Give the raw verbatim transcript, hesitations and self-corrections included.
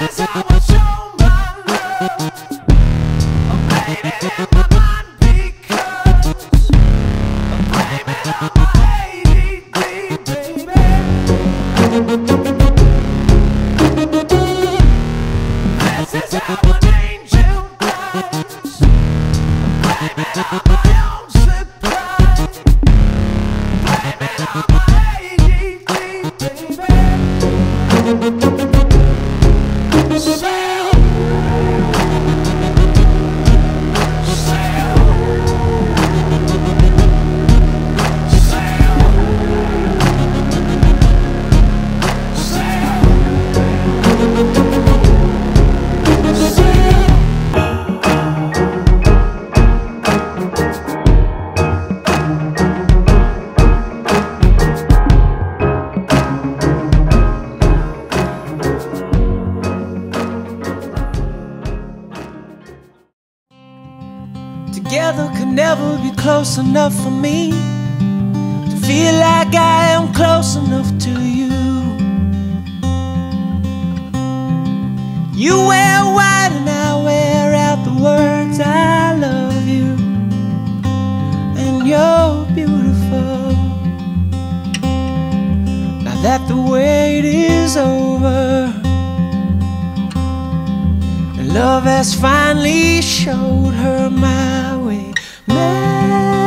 is how I show my love. I'm blaming it in my mind because I'm blaming it on my A D D, baby. This is how an angel does. I'm blaming it on my own surprise. I'm blaming it on my A D D, baby. Sail, sail, Together could never be close enough for me to feel like I am close enough to you. You wear white and I wear out the words I love you, and you're beautiful. Now that the wait is over, love has finally showed her my way. My